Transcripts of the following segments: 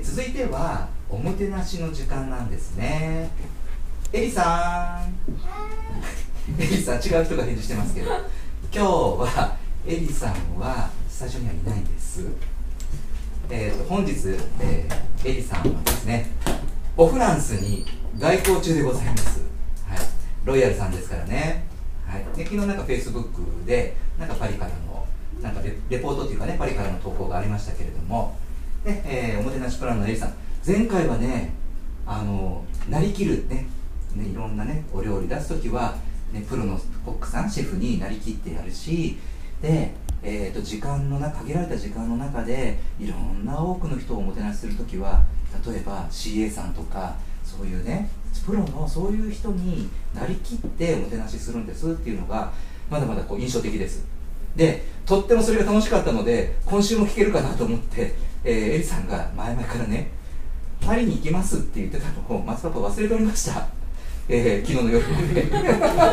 続いてはおもてなしの時間なんですね。エリさんエリさん、違う人が返事してますけど、今日はエリさんはスタジオにはいないんです。本日、エリさんはですね、オフランスに外交中でございます。はい、ロイヤルさんですからね。はい、で昨日なんかフェイスブックでなんかパリからのなんかレポートというかね、パリからの投稿がありましたけれども、で、おもてなしプランのエリさん、前回はね、なりきるね、いろんなねお料理出すときは、ね、プロのコックさん、シェフになりきってやるし、で、時間の限られた時間の中でいろんな多くの人をおもてなしするときは、例えば CA さんとかそういうねプロのそういう人になりきっておもてなしするんですっていうのがまだまだこう印象的です。で、とってもそれが楽しかったので今週も聞けるかなと思って、エリさんが前々からねパリに行きますって言ってたのを松パパ忘れておりました。昨日の夜まで今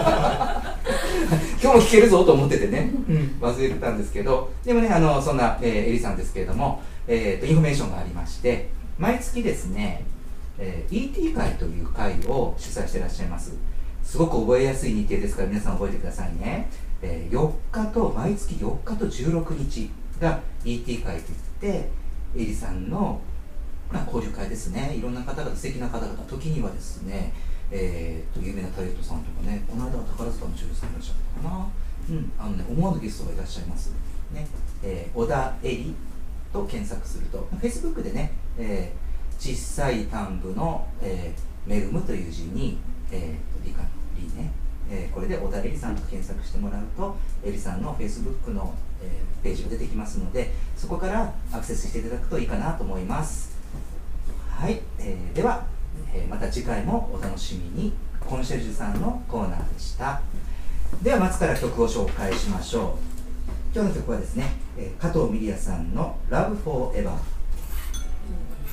日も聞けるぞと思っててね、忘れてたんですけど、でもねそんな、エリさんですけれども、インフォメーションがありまして、毎月ですね、ET 会という会を主催していらっしゃいます。すごく覚えやすい日程ですから皆さん覚えてくださいね。4日と毎月4日と16日が ET 会といって、エリさんの、交流会ですね。いろんな方々、素敵な方々、時にはですね、有名なタレントさんとかね、この間は宝塚の女優さんいらっしゃったかな、思わぬゲストがいらっしゃいますね。小田エリと検索すると、Facebook でね、小さい短部の、めぐむという字に、理科の理ね、これで小田エリさんと検索してもらうと、エリさんの Facebook の、ページが出てきますので、そこからアクセスしていただくといいかなと思います。はい、では、また次回もお楽しみに。コンシェルジュさんのコーナーでした。では松から曲を紹介しましょう。今日の曲はですね、加藤ミリヤさんの Love Forever。